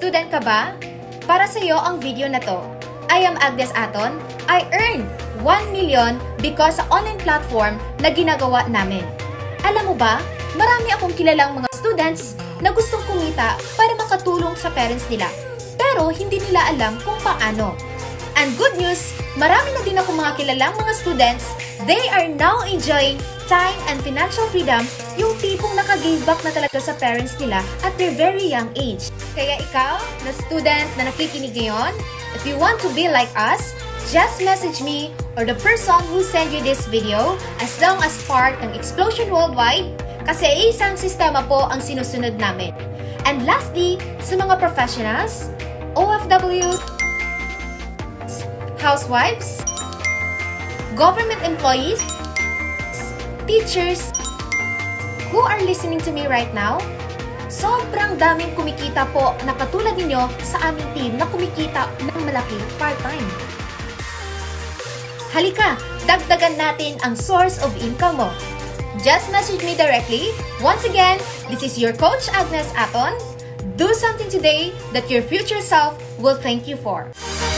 Student ka ba? Para sa iyo ang video na to. I am Agnes Aton. I earned 1 million because sa online platform na ginagawa namin. Alam mo ba, marami akong kilalang mga students na gustong kumita para makatulong sa parents nila. Pero hindi nila alam kung paano. And good news, marami na din ako mga kilalang mga students, they are now enjoying time and financial freedom, yung tipong naka-give back na talaga sa parents nila at their very young age. Kaya ikaw, na student na nakikinig ngayon, if you want to be like us, just message me or the person who sent you this video as long as part ng Explosion Worldwide kasi isang sistema po ang sinusunod namin. And lastly, sa mga professionals, OFWs, housewives, government employees, teachers, who are listening to me right now, sobrang daming kumikita po na katulad ninyo sa aming team na kumikita ng malaki part-time. Halika, dagdagan natin ang source of income mo. Just message me directly. Once again, this is your Coach Agnes Aton. Do something today that your future self will thank you for.